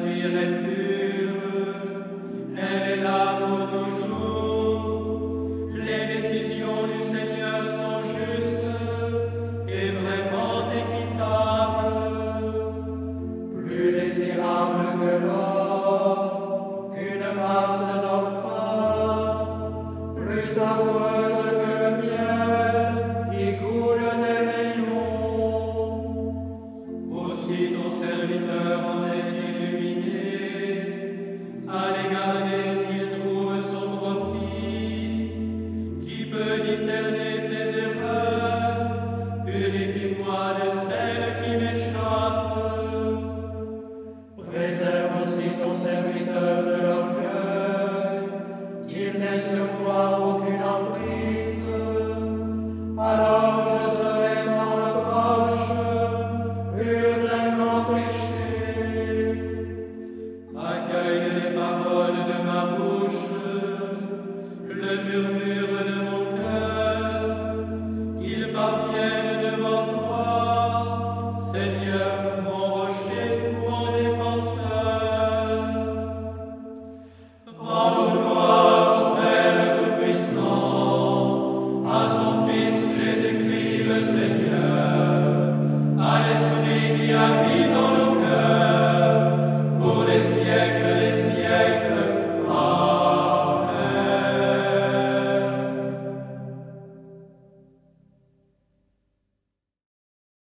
respire est pure, elle est là pour toujours. Les décisions du Seigneur sont justes et vraiment équitables. Plus désirable que l'or, qu'une masse d'orphelins, plus savoureuse que le miel qui coule des rayons. Aussi ton serviteur en est illuminé, à les garder il trouve son profit. Qui peut discerner ses erreurs? Purifie-moi de celles qui m'échappent. Préserve aussi ton serviteur de l'orgueil, qu'il n'ait sur moi aucune emprise. Alors je serai sans reproche, pur d'un grand péché. Accueille les paroles de ma bouche, le murmure de mon cœur, qu'ils parviennent devant toi, Seigneur, mon rocher, mon défenseur. Rends gloire au Père Tout-Puissant, à son Fils Jésus-Christ le Seigneur, à l'Esprit qui habite